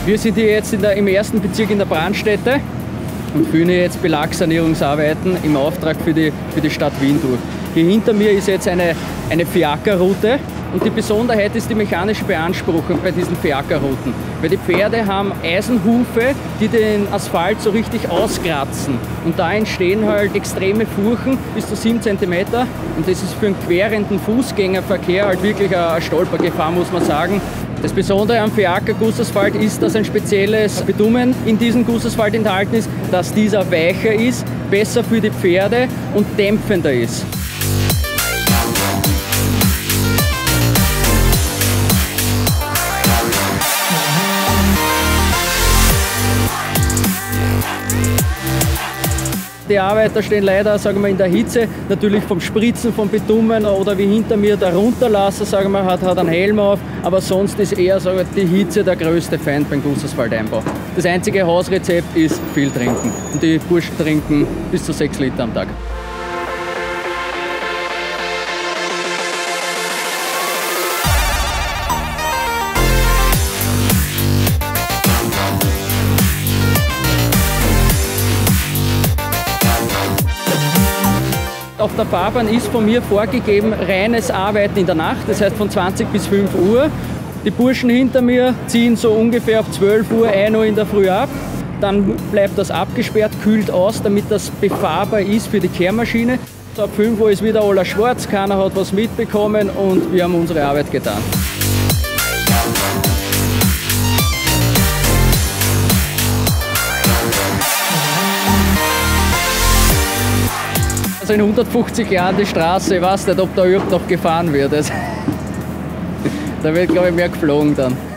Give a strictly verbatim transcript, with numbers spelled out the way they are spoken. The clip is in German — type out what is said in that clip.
Wir sind hier jetzt in der, im ersten Bezirk in der Brandstätte und führen hier jetzt Belagssanierungsarbeiten im Auftrag für die, für die Stadt Wien durch. Hier hinter mir ist jetzt eine, eine Fiakerroute und die Besonderheit ist die mechanische Beanspruchung bei diesen Fiakerrouten. Weil die Pferde haben Eisenhufe, die den Asphalt so richtig auskratzen. Und da entstehen halt extreme Furchen bis zu sieben Zentimeter. Und das ist für einen querenden Fußgängerverkehr halt wirklich eine Stolpergefahr, muss man sagen. Das Besondere am Fiaker-Gussasphalt ist, dass ein spezielles Bitumen in diesem Gussasphalt enthalten ist, dass dieser weicher ist, besser für die Pferde und dämpfender ist. Die Arbeiter stehen leider, sagen wir, in der Hitze, natürlich vom Spritzen von Bitumen oder wie hinter mir der Runterlasser, sagen wir, hat, hat einen Helm auf, aber sonst ist eher, sagen wir, die Hitze der größte Feind beim Gussasphalteinbau. Das einzige Hausrezept ist viel trinken und die Burschen trinken bis zu sechs Liter am Tag. Auf der Fahrbahn ist von mir vorgegeben reines Arbeiten in der Nacht, das heißt von zwanzig bis fünf Uhr. Die Burschen hinter mir ziehen so ungefähr auf zwölf Uhr, ein Uhr in der Früh ab. Dann bleibt das abgesperrt, kühlt aus, damit das befahrbar ist für die Kehrmaschine. Ab fünf Uhr ist wieder alles schwarz, keiner hat was mitbekommen und wir haben unsere Arbeit getan. Also in hundertfünfzig Jahren die Straße, ich weiß nicht, ob da überhaupt noch gefahren wird. Da wird, glaube ich, mehr geflogen dann.